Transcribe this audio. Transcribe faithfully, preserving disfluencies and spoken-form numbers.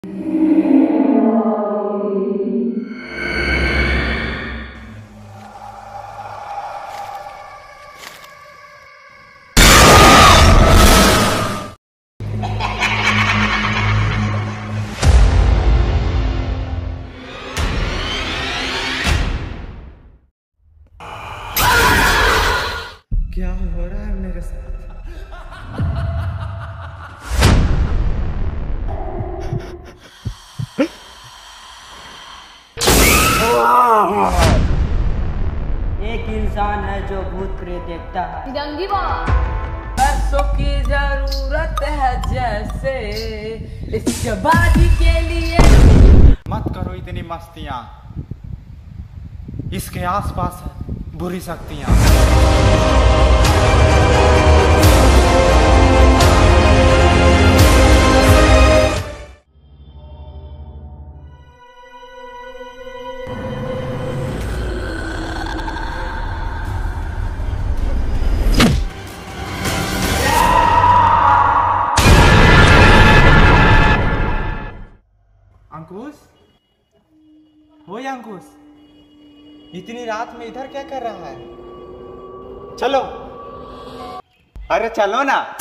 क्या हो रहा है मेरे साथ? एक इंसान है जो भूत प्रेत देखता है। जंगी बाबा, पैसों की जरूरत है जैसे इस जबाजी के लिए। मत करो इतनी मस्तियां, इसके आसपास है बुरी शक्तियां। अंकुश, हो या अंकुश, इतनी रात में इधर क्या कर रहा है? चलो, अरे चलो ना।